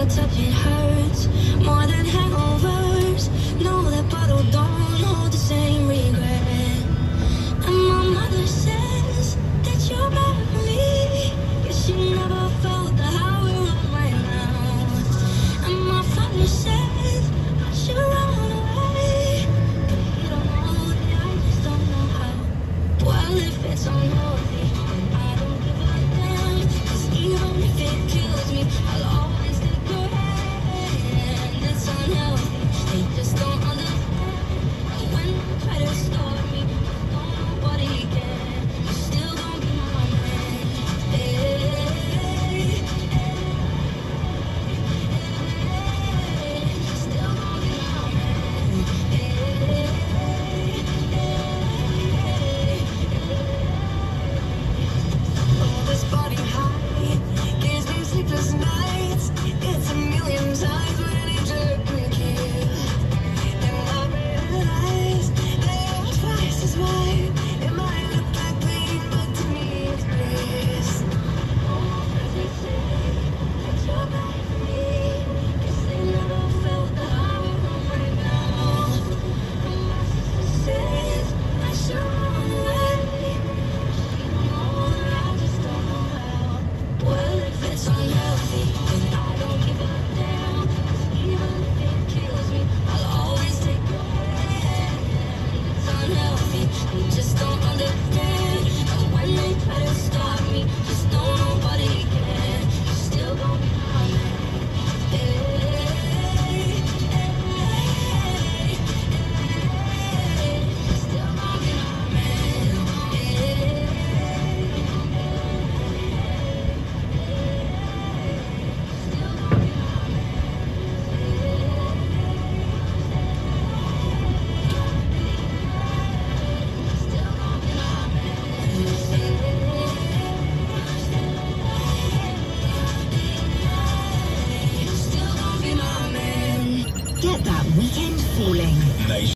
your touch, it hurts more than hangovers. No, that bottle don't hold the same regret. And my mother says that you're badly, yeah, she never felt the how we're on right now. And my father says I should run away, but he don't know that I just don't know how. Well, if it's unhealthy, then I don't give a damn. 'Cause even if it kills me, I'll always take your hand. It's unhealthy, they just don't understand. And when they try to stop me, don't nobody care. You still gon' be my man. Hey, hey, hey, still gon' be my man. Hey, hey, oh, this body high gives me sleepless nights. It's a million times when I need you to kill. And I realize they are twice as wide. It might look like pain, but to me it's bliss. All my friends they say that you're bad for me, 'cause they never felt the high we're on right now. And my sister says I should run away. She don't know that I just don't know how. Well, if it's unhealthy, then I don't give a damn. 'Cause even if it kills me, I'll always take your hand. It's unhealthy, you just don't understand. And when they try to stop me, just know nobody can. You still gon' be my man. Hey, hey, hey, still gon' be my man. Hey, still gon' be my still gon' be my still gon' be my man. Get that weekend feeling.